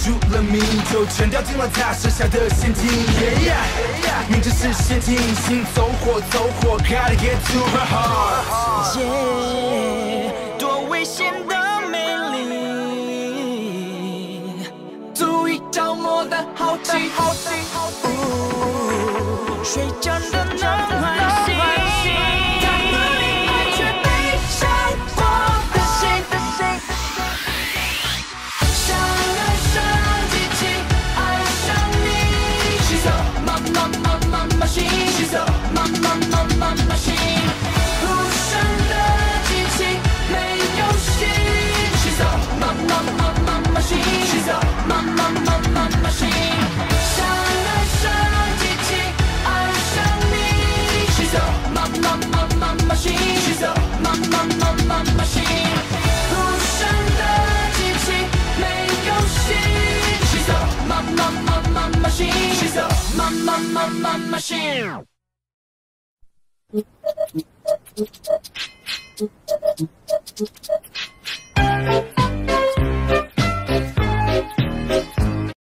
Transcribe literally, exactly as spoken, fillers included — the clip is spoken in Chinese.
入了迷，就全掉进了他设下的陷阱。Yeah, yeah, 明知是陷阱，心走火走火 ，Gotta get to her heart。 Yeah, 多危险的美丽，足以着魔的好奇，谁真的能唤醒？他不理爱却悲伤我的心，相爱上激情，爱上你。She's a mama mama machine. She's a mama mama machine. 无声的激情没有心。She's a mama mama machine. She's a mama mama machine. 相爱上激情，爱上你。She's a mama mama machine. She's a mama mama machine. 无声的激情没有心。She's a mama mama machine. She's a mama mama machine. Thank you.